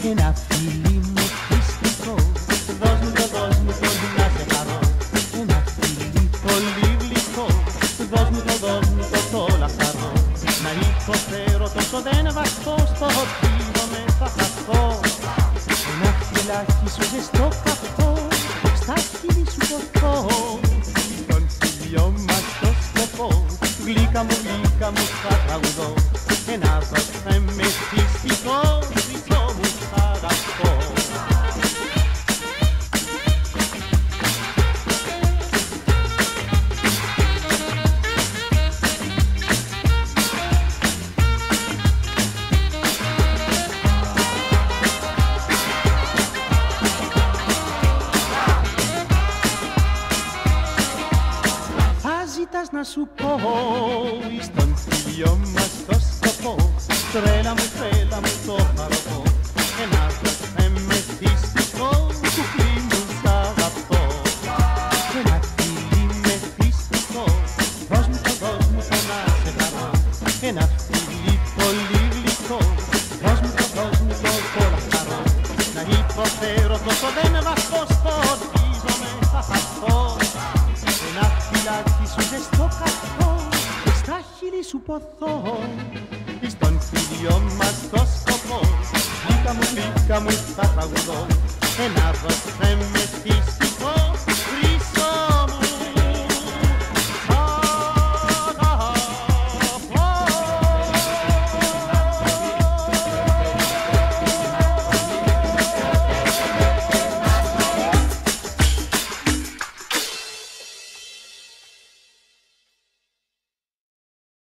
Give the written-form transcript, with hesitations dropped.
ένα φιλί μου πιστικό, δώσ' μου το να σε χαρώ. Ένα φιλί πολύ γλυκό, δώσ' μου το λαχταρώ. Να υποφέρω τόσο δεν βαστώ, στο πίδομαι θα χαθώ. Ένα φιλάκι σου ζεστό καυτό, στα χείλη σου ποθώ. Τον φιλιό μας το σκοπό, γλύκα μου θα τραγουδώ. Ένα δώσε με πιστικό, δικό μου θα αγαπώ. Να σου πω εις τον φίλιο μας το σκοπό, τρέλα μου το χαροπώ. Ένα δώσε με πιστικό, κουκλί μου σ' αγαπώ. Ένα φίλι με πιστικό, δώσ' μου το να σε χαρώ. Ένα φίλι πολύ γλυκό, δώσ' μου το λαχταρώ. Να υποφέρω τόσο δεν βαστώ, σπορτίζομαι θα χαθώ. Ένα φυλάκι σου ζεστό καυτό, στα χείλη σου ποθώ. Εις τον φίλιο μας το σκοπό, γλύκα μου θα τραγουδώ. Ένα δώσε με πιστικό.